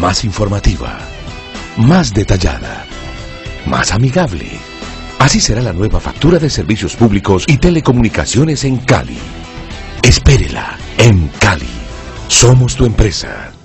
más informativa, más detallada, más amigable. Así será la nueva factura de servicios públicos y telecomunicaciones en Cali. Espérela en Cali. Somos tu empresa.